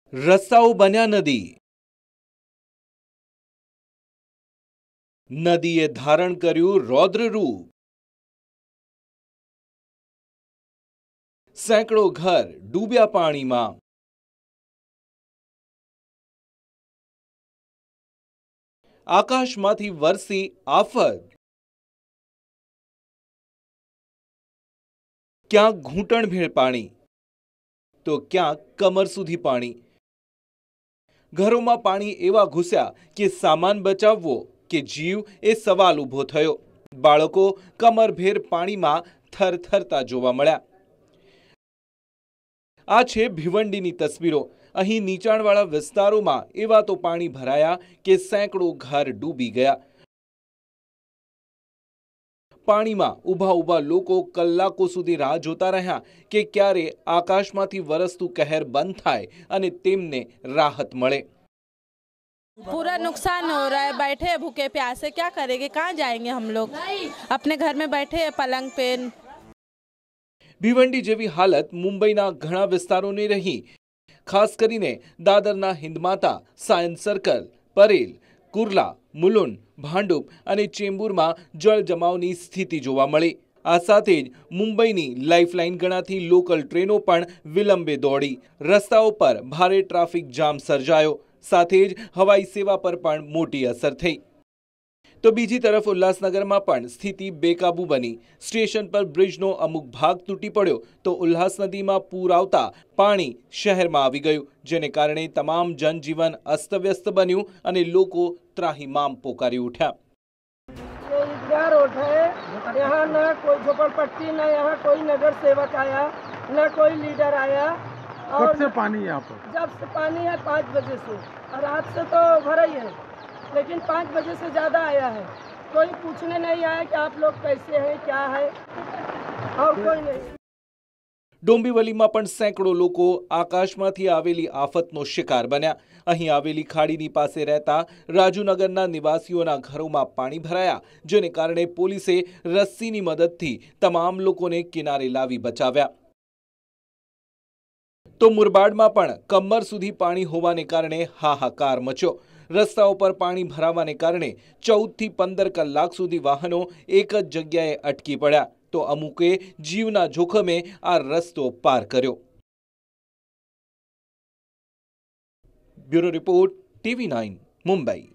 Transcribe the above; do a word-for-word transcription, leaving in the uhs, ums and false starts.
રસ્તાઓ બન્યા નદી। નદીએ ધારણ કર્યું રૌદ્ર રૂપ। સેંકડો ઘર ડૂબ્યા પાણીમાં। આકાશમાંથી વરસી આફત। ક્યાંક ઘૂંટણભેર પાણી તો ક્યાંક કમર સુધી પાણી। ઘરોમાં પાણી એવા ઘૂસ્યા કે સામાન બચાવવો કે જીવ એ સવાલ ઊભો થયો। બાળકો કમરભેર પાણીમાં થરથરતા જોવા મળ્યા। આ છે ભિવંડીની તસવીરો। અહીં નીચાણવાળા વિસ્તારોમાં એવા તો પાણી ભરાયા કે સેંકડો ઘર ડૂબી ગયા। પાણીમાં ઊભા ઊભા લોકો કલાકો સુધી રાહ જોતા રહ્યા કે ક્યારે આકાશમાંથી વરસતું કહેર બંધ થાય અને તેમને રાહત મળે। पूरा नुकसान हो रहा है, बैठे भूखे प्यासे क्या करेंगे, कहाँ जाएंगे हम लोग, अपने घर में बैठे पलंग पे। ભિવંડી જેવી હાલત મુંબઈના ઘણા વિસ્તારોની રહી। ખાસ કરીને દાદરના હિંદમાતા, સાયન્સ સર્કલ, પરેલ, કુર્લા, મુલુંડ, ભાંડુપ અને ચેમ્બુરમાં જળ જમાવની સ્થિતિ જોવા મળી। આ સાથે જ મુંબઈની લાઇફલાઇન ગણાતી લોકલ ટ્રેનો પણ વિલંબે દોડી। રસ્તાઓ પર ભારે ટ્રાફિક જામ સર્જાયો। સાથે જ હવાઈ સેવા પર પણ મોટી અસર થઈ। તો બીજી તરફ ઉલ્લાસનગરમાં પણ સ્થિતિ બેકાબू બની। સ્ટેશન પર બ્રિજનો અમુક ભાગ તૂટી પડ્યો તો ઉલ્લાસ નદીમાં પૂર આવતા પાણી શહેરમાં આવી ગયું, જેને કારણે તમામ જનજીવન અસ્તવ્યસ્ત બન્યું અને લોકો ત્રાહિમામ પોકારી ઉઠ્યા। ये ईदगाह रोड है, यहाँ न कोई झोपड़पट्टी, न यहाँ कोई नगर सेवक आया, न कोई लीडर आया। और कब से पानी यहाँ पर? जब से पानी है पाँच बजे से, और रात से तो भरा ही है, लेकिन पाँच बजे से ज़्यादा आया है। कोई पूछने नहीं आया कि आप लोग कैसे हैं, क्या है, और कोई नहीं। ડોંબીવલીમાં પણ સેંકડો લોકો આકાશમાંથી આવેલી આફતનો શિકાર બન્યા। અહીં આવેલી ખાડીની પાસે રહેતા રાજુનગરના નિવાસીઓના ઘરોમાં પાણી ભરાયા, જેને કારણે પોલીસે રસ્સીની મદદથી તમામ લોકોને કિનારે લાવી બચાવ્યા। તો મુરબાડમાં પણ કમર સુધી પાણી હોવાને કારણે હાહાકાર મચ્યો। રસ્તાઓ પર પાણી ભરાવાને કારણે ચૌદ થી પંદર કલાક સુધી વાહનો એક જ જગ્યાએ અટકી પડ્યા તો અમુકે જીવના જોખમે આ રસ્તો પાર કર્યો। Bureau report TV nine Mumbai.